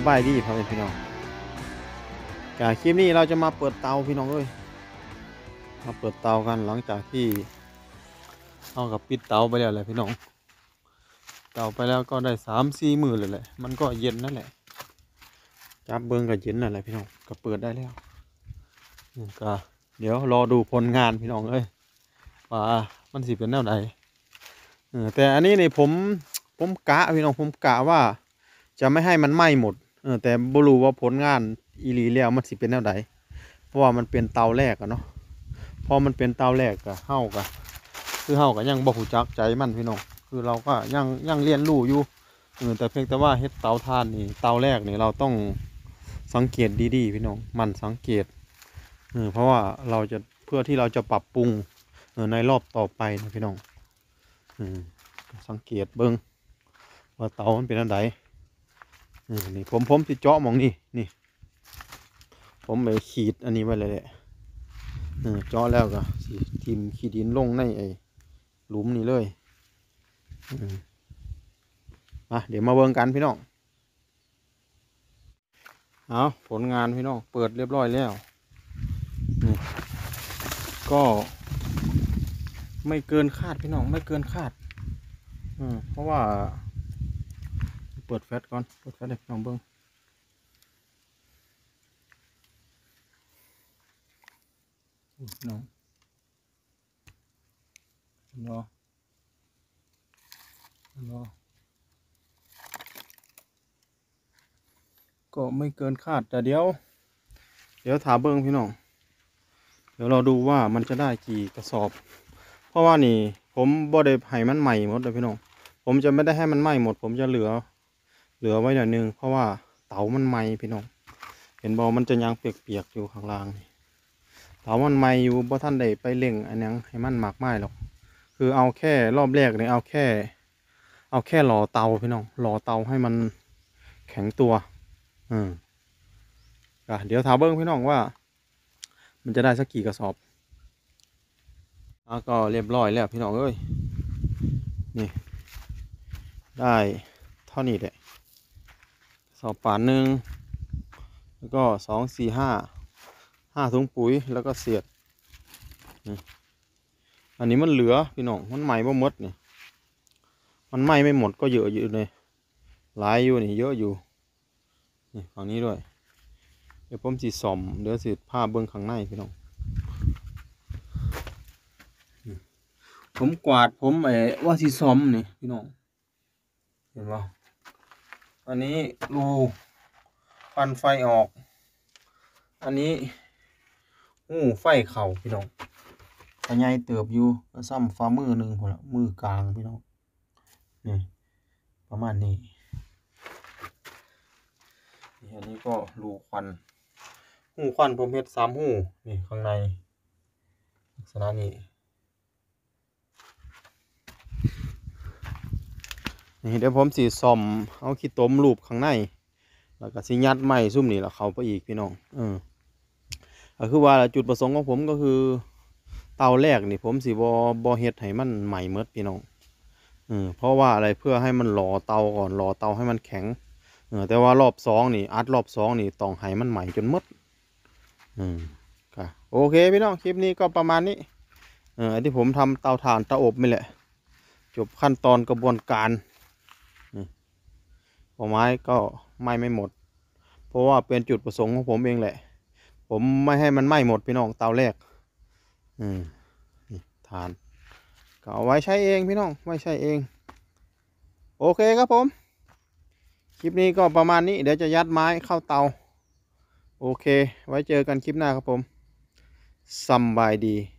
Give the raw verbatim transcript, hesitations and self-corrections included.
บายดีพ่อแม่พี่น้องจากคลิปนี้เราจะมาเปิดเตาพี่น้องเอ้ยมาเปิดเตากันหลังจากที่เอากับปิดเตาไปแล้วแหละพี่น้องเตาไปแล้วก็ได้สามสี่มือเลยแหละมันก็เย็นนั่นแหละจับเบิ้งก็เย็นนั่นแหละพี่น้องก็เปิดได้แล้วก็เดี๋ยวรอดูผลงานพี่น้องเอ้ยว่ามันสิเป็นแนวใดแต่อันนี้นี่ผมผมกะพี่น้องผมกะว่าจะไม่ให้มันไหม้หมดเออแต่บ่รู้ว่าผลงานอีหลีแล้วมันสิเป็นแนวใดเพราะว่ามันเป็นเตาแรกอะเนาะพอมันเป็นเตาแรกก็เฮาก็คือเฮาก็ยังบ่ฮู้จักใจมันพี่น้องคือเราก็ยังยังเรียนรู้อยู่เออแต่เพียงแต่ว่าเฮ็ดเตาถ่านนี่เตาแรกนี่เราต้องสังเกตดีๆพี่น้องมันสังเกตเออเพราะว่าเราจะเพื่อที่เราจะปรับปรุงเออในรอบต่อไปนะพี่น้องเออสังเกตเบิ่งว่าเตามันเป็นอันใดนี่ผมผมสิเจาะมองนี่นี่ผมไปขีดอันนี้ไว้เลยแหละเจาะแล้วก็สิทิ่มขีดดินลงในไอ้หลุมนี่เลยอ่ะเดี๋ยวมาเบิ่งกันพี่น้องเอาผลงานพี่น้องเปิดเรียบร้อยแล้วนี่ก็ไม่เกินคาดพี่น้องไม่เกินคาดอืมเพราะว่าเปิดแฟลชก่อนเปิดแฟลชให้พี่น้องเบิ่งน้องรอรอก็ไม่เกินคาดแต่เดี๋ยวเดี๋ยวถามเบิ้งพี่น้องเดี๋ยวเราดูว่ามันจะได้กี่กระสอบเพราะว่านี่ผมบ่ได้ให้มันใหม่หมดเลยพี่น้องผมจะไม่ได้ให้มันไหม้หมดผมจะเหลือเหลือไว้หน่อยนึงเพราะว่าเตามันไหม้พี่น้องเห็นบอกมันจะยังเปียกๆอยู่ข้างล่างนี่เตามันไหม้อยู่เพราะท่านได้ไปเล่งอันยังให้มันหมักไหม้หรอกคือเอาแค่รอบแรกเนี่ยเอาแค่เอาแค่หล่อเตาพี่น้องหล่อเตาให้มันแข็งตัวอืมอ่ะเดี๋ยวถามเบิ้งพี่น้องว่ามันจะได้สักกี่กระสอบแล้วก็เรียบร้อยแล้วพี่น้องเอ้ยนี่ได้เท่านี้แหละสอบป่านหนึ่งแล้วก็สองสี่ห้าห้าถุงปุ๋ยแล้วก็เสียดอันนี้มันเหลือพี่น้องมันใหม่บ่หมดเนี่ยมันไหม้ไม่หมดก็เยอะอยู่เลยหลายอยู่นี่เยอะอยู่นี่ฝั่งนี้ด้วยเดี๋ยวผมสีสอมเดี๋ยวสีผ้าเบื้องข้างในพี่น้องผมกวาดผมไอ้ว่าสีสอมนี่พี่น้องเห็นป่ะอันนี้รูควันไฟออกอันนี้หูไฟเข่าพี่น้องกระไงเติบอยู่ก็ซ้ำฝ่ามือหนึ่งหัวมือกลางพี่น้องนี่ประมาณนี้นี่อันนี้ก็รูควันหูควันผมเฮ็ดสามหูนี่ข้างในลักษณะนี้นี่เดี๋ยวผมสีซ่อมเอาขี้ต้มรูปข้างในแล้วก็สิยัดไม้ซุ่มนี่แล้วเข้าไปอีกพี่น้องเออก็คือว่าจุดประสงค์ของผมก็คือเตาแรกนี่ผมสิบ่บ่เฮ็ดให้มันใหม่เมดพี่น้องเออเพราะว่าอะไรเพื่อให้มันหล่อเตาก่อนหล่อเตาให้มันแข็งเออแต่ว่ารอบสองนี่อัดรอบสองนี่ต้องให้มันใหม่จนหมดอืมก็โอเคพี่น้องคลิปนี้ก็ประมาณนี้เออที่ผมทำเตาถ่านเตาอบนี่แหละจบขั้นตอนกระบวนการผลไม้ก็ไหม้ไม่หมดเพราะว่าเป็นจุดประสงค์ของผมเองแหละผมไม่ให้มันไหม้หมดพี่น้องเตาแรกอืมนี่ทานก็เอาไว้ใช้เองพี่น้องไว้ใช้เองโอเคครับผมคลิปนี้ก็ประมาณนี้เดี๋ยวจะยัดไม้เข้าเตาโอเคไว้เจอกันคลิปหน้าครับผมสบายดี